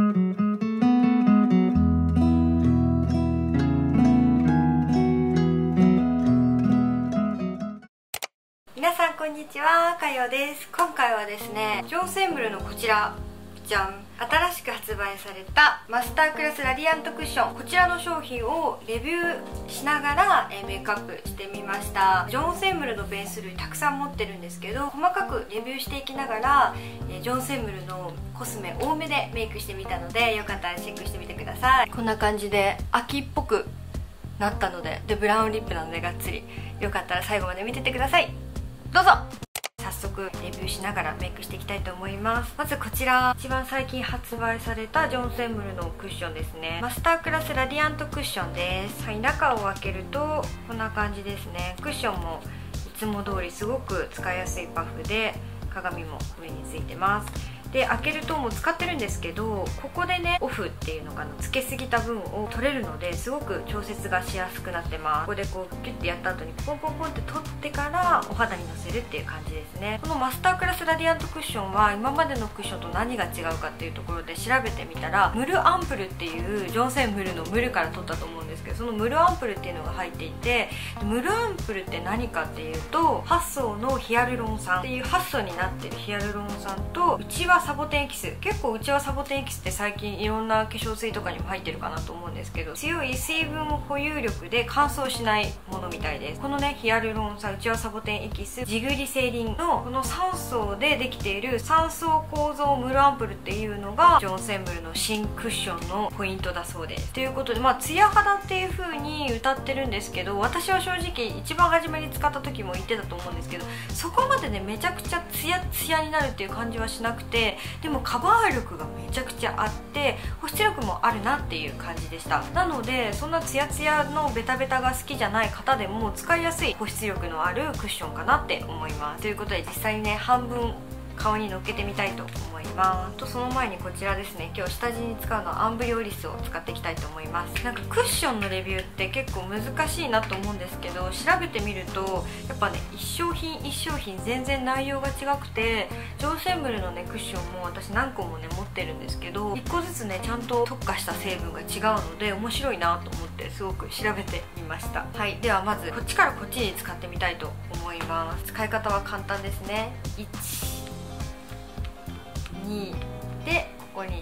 皆さんこんにちは、かよです。今回はですね、ジョン・センブルのこちらじゃん、新しく発売されたマスタークラスラディアントクッション、こちらの商品をレビューしながらメイクアップしてみました。ジョン・センブルのベース類たくさん持ってるんですけど、細かくレビューしていきながらジョン・センブルのコスメ多めでメイクしてみたので、よかったらチェックしてみてください。こんな感じで秋っぽくなったので、ブラウンリップなのでがっつり、よかったら最後まで見ててください。どうぞ。早速レビューしながらメイクしていきたいと思います。まずこちら、一番最近発売されたジョン・センブルのクッションですね。マスタークラスラディアントクッションです。はい、中を開けるとこんな感じですね。クッションもいつも通りすごく使いやすいパフで、鏡も上についてます。で、開けるともう使ってるんですけど、ここでね、オフっていうのかな、つけすぎた分を取れるので、すごく調節がしやすくなってます。ここでこうギュッてやった後にポンポンポンって取ってからお肌にのせるっていう感じですね。このマスタークラスラディアントクッションは今までのクッションと何が違うかっていうところで調べてみたら、ムルアンプルっていうジョン・センブルのムルから取ったと思うんですけど、そのムルアンプルっていうのが入っていて、ムルアンプルって何かっていうと、8層のヒアルロン酸っていう8層になってるヒアルロン酸と内輪サボテンエキス、結構内輪サボテンエキスって最近いろんな化粧水とかにも入ってるかなと思うんですけど、強い水分保有力で乾燥しないものみたいです。このね、ヒアルロン酸、内輪サボテンエキス、ジグリセリンのこの3層でできている3層構造ムルアンプルっていうのがジョン・センブルの新クッションのポイントだそうです。ということで、ツヤ肌っていう風に歌ってるんですけど、私は正直一番初めに使った時も言ってたと思うんですけど、そこまでねめちゃくちゃツヤツヤになるっていう感じはしなくて、でもカバー力がめちゃくちゃあって保湿力もあるなっていう感じでした。なので、そんなツヤツヤのベタベタが好きじゃない方でも使いやすい保湿力のあるクッションかなって思います。ということで、実際にね、半分顔にのっけてみたいと思います。とその前にこちらですね、今日下地に使うのはアンブリオリスを使っていきたいと思います。なんかクッションのレビューって結構難しいなと思うんですけど、調べてみるとやっぱね、一商品一商品全然内容が違くて、ジョン・センブルのねクッションも私何個もね持ってるんですけど、1個ずつねちゃんと特化した成分が違うので面白いなと思ってすごく調べてみました。はい、ではまずこっちからこっちに使ってみたいと思います。使い方は簡単ですね。1、2で、ここに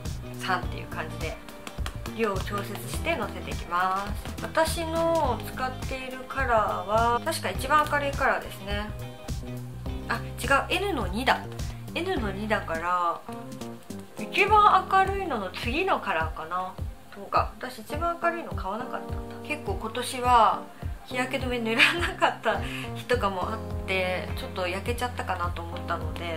3っていう感じで量を調節してのせていきます。私の使っているカラーは確か一番明るいカラーですね。あ、違う、 N の2だ。 N の2だから一番明るいのの次のカラーかな。そうか、私一番明るいの買わなかったんだ。結構今年は日焼け止め塗らなかった日とかもあって、ちょっと焼けちゃったかなと思ったので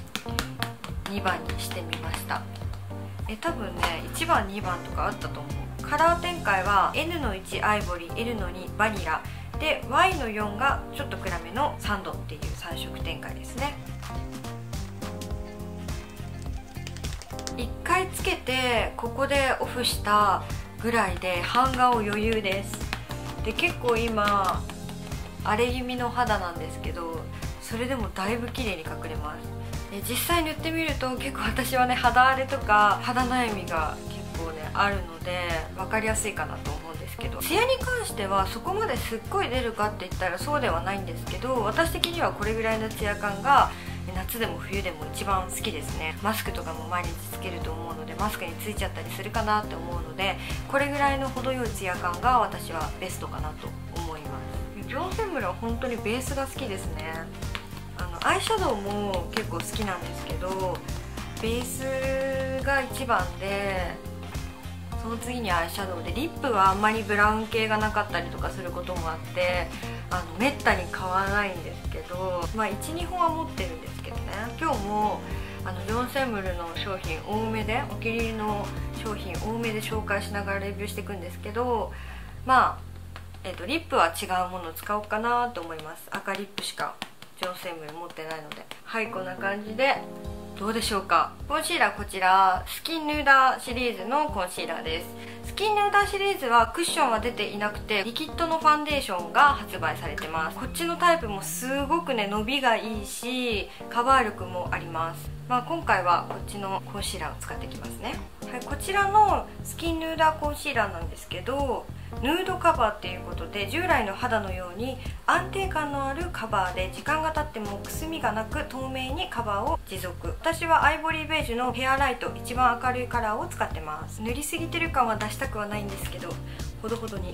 2番にしてみました。多分ね、1番2番とかあったと思う。カラー展開は N の1アイボリー、L の2バニラで、 Y の4がちょっと暗めのサンドっていう3色展開ですね。1回つけてここでオフしたぐらいで半顔余裕です。で、結構今荒れ気味の肌なんですけど、それでもだいぶ綺麗に隠れます。実際塗ってみると結構私はね、肌荒れとか肌悩みが結構ねあるので分かりやすいかなと思うんですけど、ツヤに関してはそこまですっごい出るかって言ったらそうではないんですけど、私的にはこれぐらいのツヤ感が夏でも冬でも一番好きですね。マスクとかも毎日つけると思うので、マスクについちゃったりするかなって思うので、これぐらいの程よいツヤ感が私はベストかなと思います。ジョン・センブルは本当にベースが好きですね。アイシャドウも結構好きなんですけど、ベースが一番で、その次にアイシャドウで、リップはあんまりブラウン系がなかったりとかすることもあって、めったに買わないんですけど、12本は持ってるんですけどね。今日もジョン・センブルの商品多めで、お気に入りの商品多めで紹介しながらレビューしていくんですけど、リップは違うものを使おうかなと思います。赤リップしかジョン・センブル持ってないので。はい、こんな感じでどうでしょうか。コンシーラー、こちらスキンヌーダーシリーズのコンシーラーです。スキンヌーダーシリーズはクッションは出ていなくて、リキッドのファンデーションが発売されてます。こっちのタイプもすごくね伸びがいいし、カバー力もあります。今回はこっちのコンシーラーを使っていきますね。はちらのスキンヌーダーコンシーラーなんですけど、ヌードカバーっていうことで、従来の肌のように安定感のあるカバーで、時間が経ってもくすみがなく透明にカバーを持続。私はアイボリーベージュのヘアライト、一番明るいカラーを使ってます。塗りすぎてる感は出したくはないんですけど、ほどほどに。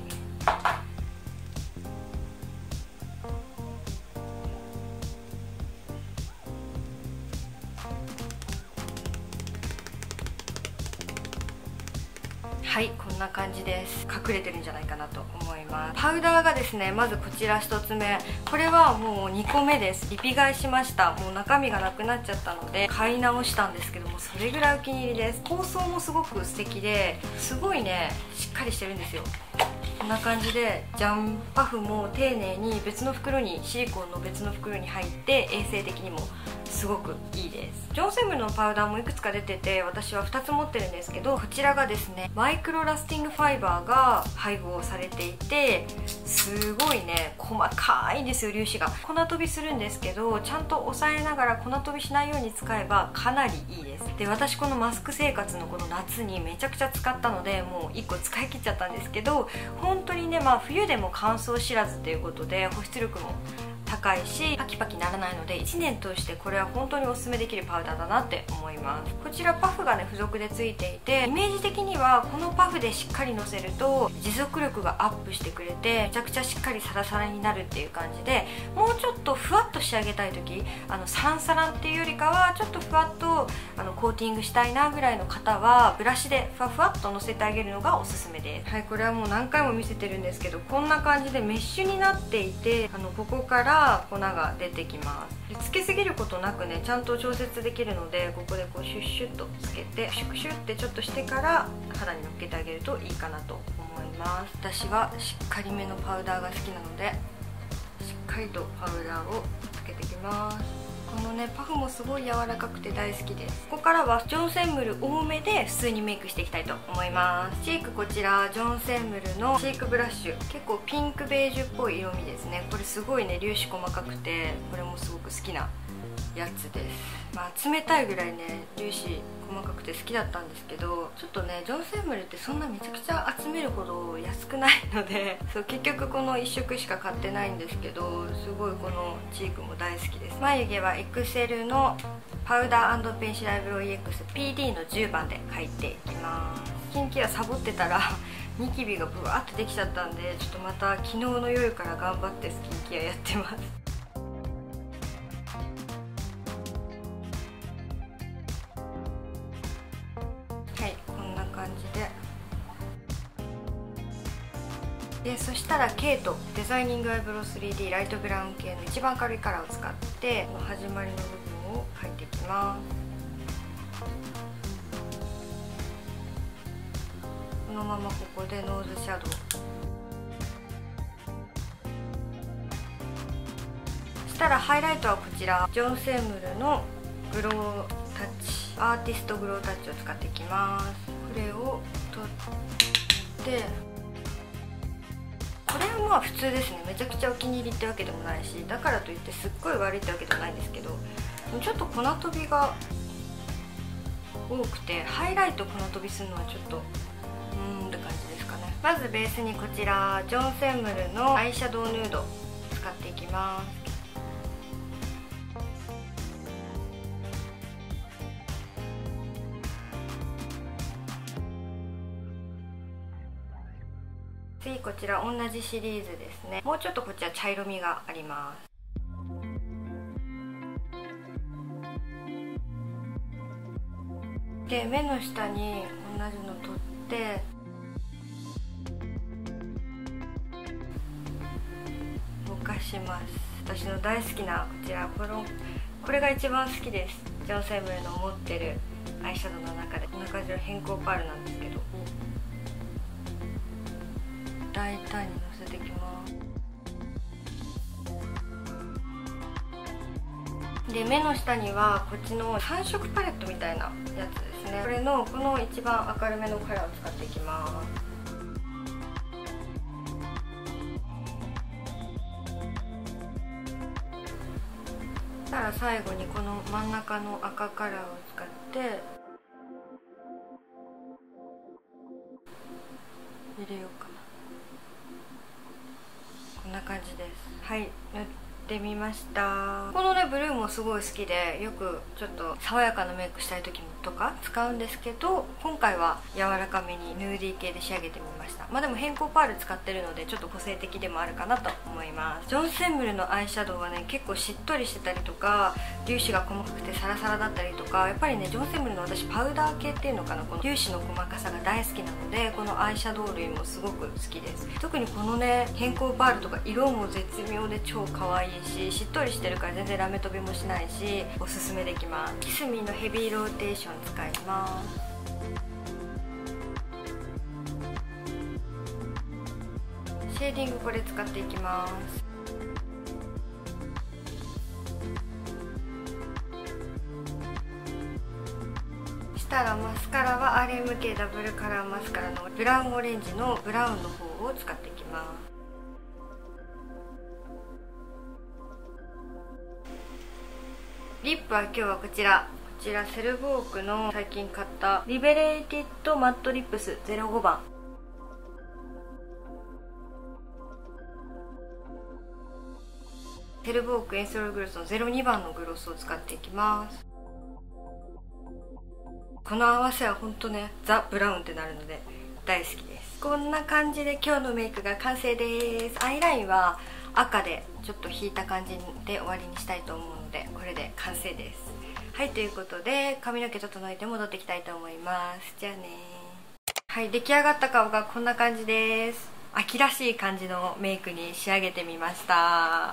はい、こんな感じです。隠れてるんじゃないかなと思います。パウダーがですね、まずこちら1つ目、これはもう2個目です。リピ買いしました。もう中身がなくなっちゃったので買い直したんですけども、それぐらいお気に入りです。包装もすごく素敵で、すごいねしっかりしてるんですよ。こんな感じで、じゃん、パフも丁寧に別の袋に、シリコンの別の袋に入って、衛生的にもすごくいいです。ジョンセムルのパウダーもいくつか出てて、私は2つ持ってるんですけど、こちらがですね、マイクロラスティングファイバーが配合されていて、すごいね細かいんですよ、粒子が。粉飛びするんですけど、ちゃんと押さえながら粉飛びしないように使えばかなりいいです。で、私このマスク生活のこの夏にめちゃくちゃ使ったので、もう1個使い切っちゃったんですけど、本当にね、冬でも乾燥知らずということで、保湿力も高いしパキパキならないので、1年通してこれは本当におすすめできるパウダーだなって思います。こちらパフがね付属でついていて、イメージ的にはこのパフでしっかりのせると持続力がアップしてくれて、めちゃくちゃしっかりサラサラになるっていう感じで、もうちょっとふわっと仕上げたい時、サランサランっていうよりかはちょっとふわっとコーティングしたいなぐらいの方は、ブラシでふわふわっとのせてあげるのがおすすめです。はい、これはもう何回も見せてるんですけど、こんな感じでメッシュになっていて、ここから粉が出てきます。で、つけすぎることなくね、ちゃんと調節できるので、ここでこうシュッシュッとつけて、シュクシュってちょっとしてから肌にのっけてあげるといいかなと思います。私はしっかりめのパウダーが好きなので、しっかりとパウダーをつけていきます。このねパフもすごい柔らかくて大好きです。ここからはジョンセンムル多めで普通にメイクしていきたいと思います。チーク、こちらジョンセンムルのチークブラッシュ、結構ピンクベージュっぽい色味ですね。これすごいね粒子細かくて、これもすごく好きなやつです。冷たいぐらいね粒子細かくて好きだったんですけど、ちょっとねジョンセンムルってそんなめちゃくちゃ集めるほど安くないのでそう結局この1色しか買ってないんですけど、すごいこのチークも大好きです。眉毛はエクセルのパウダー&ペンシルアイブロウ EXPD の10番で描いていきます。スキンケアサボってたらニキビがブワーッとできちゃったんで、ちょっとまた昨日の夜から頑張ってスキンケアやってます。はい、こんな感じで、そしたらケイトデザイニングアイブロウ 3D ライトブラウン系の一番明るいカラーを使って、この始まりの部分を描いていきます。このままここでノーズシャドウ、そしたらハイライトはこちらジョンセンムルのグロータッチ、アーティストグロータッチを使っていきます。これを取って、これは普通ですね。めちゃくちゃお気に入りってわけでもないし、だからといってすっごい悪いってわけでもないんですけど、ちょっと粉飛びが多くて、ハイライト粉飛びするのはちょっとって感じですかね。まずベースにこちらジョンセンムルのアイシャドウヌード使っていきます。次こちら同じシリーズですね。もうちょっとこちら茶色みがあります。で、目の下に同じの取ってぼかします。私の大好きなこちら、これが一番好きです。ジョンセンムルの持ってるアイシャドウの中で、こんな感じの変更パールなんですけど、大胆にのせていきます。で、目の下にはこっちの3色パレットみたいなやつですね。これのこの一番明るめのカラーを使っていきます。そしたら最後にこの真ん中の赤カラーを使って入れようかな。こんな感じです。はい、塗ってみました。このねブルーもすごい好きで、よくちょっと爽やかなメイクしたい時とか使うんですけど、今回は柔らかめにヌーディー系で仕上げてみました。まあでも偏光パール使ってるのでちょっと個性的でもあるかなと思います。ジョン・センムルのアイシャドウはね結構しっとりしてたりとか、粒子が細かくてサラサラだったりとか、やっぱりねジョン・センムルの私パウダー系っていうのかな、この粒子の細かさが大好きなので、このアイシャドウ類もすごく好きです。特にこのね偏光パールとか色も絶妙で超可愛いし、しっとりしてるから全然ラメ飛びもしないし、おすすめできます。キスミのヘビーローテーション使います。シェーディングこれ使っていきます。したらマスカラは RMK ダブルカラーマスカラのブラウンオレンジのブラウンの方を使っていきます。リップは今日はこちらセルボークの最近買ったリベレーティッドマットリップス05番。セルボークエンソールグロスの02番のグロスを使っていきます。この合わせはほんとねザ・ブラウンってなるので大好きです。こんな感じで今日のメイクが完成です。アイラインは赤でちょっと引いた感じで終わりにしたいと思うので、これで完成です。はい、ということで髪の毛整えて戻ってきたいと思います。じゃあね。はい、出来上がった顔がこんな感じです。秋らしい感じのメイクに仕上げてみました。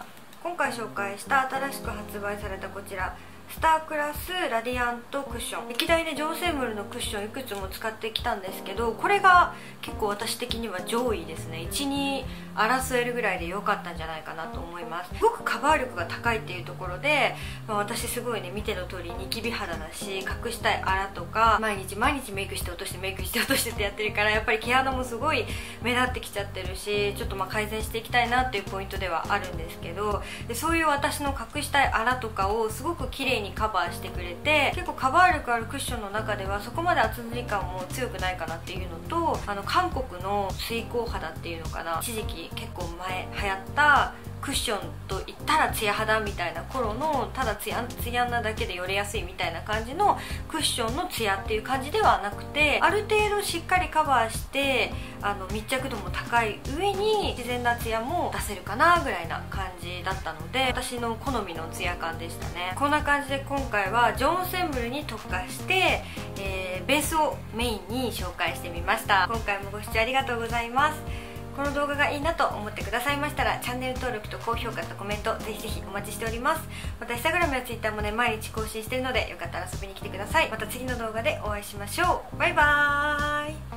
今回紹介した新しく発売されたこちらスタークラスラディアントクッション、歴代でジョン・センムルのクッションいくつも使ってきたんですけど、これが結構私的には上位ですね。12争えるぐらいで良かったんじゃないかなと思います。すごくカバー力が高いっていうところで、私すごいね見ての通りニキビ肌だし、隠したいあらとか毎日メイクして落としてメイクして落としてってやってるから、やっぱり毛穴もすごい目立ってきちゃってるし、ちょっと改善していきたいなっていうポイントではあるんですけど、でそういう私の隠したいあらとかをすごく綺麗にカバーしてくれて、結構カバー力あるクッションの中ではそこまで厚塗り感も強くないかなっていうのと、韓国の水光肌っていうのかな、一時期結構前流行ったクッションと言ったらツヤ肌みたいな頃の、ただツヤなだけでよれやすいみたいな感じのクッションのツヤっていう感じではなくて、ある程度しっかりカバーして密着度も高い上に自然なツヤも出せるかなぐらいな感じだったので、私の好みのツヤ感でしたね。こんな感じで今回はジョン・センムルに特化して、ベースをメインに紹介してみました。今回もご視聴ありがとうございます。この動画がいいなと思ってくださいましたら、チャンネル登録と高評価とコメントぜひぜひお待ちしております。また Instagram や Twitter もね毎日更新してるので、よかったら遊びに来てください。また次の動画でお会いしましょう。バイバーイ。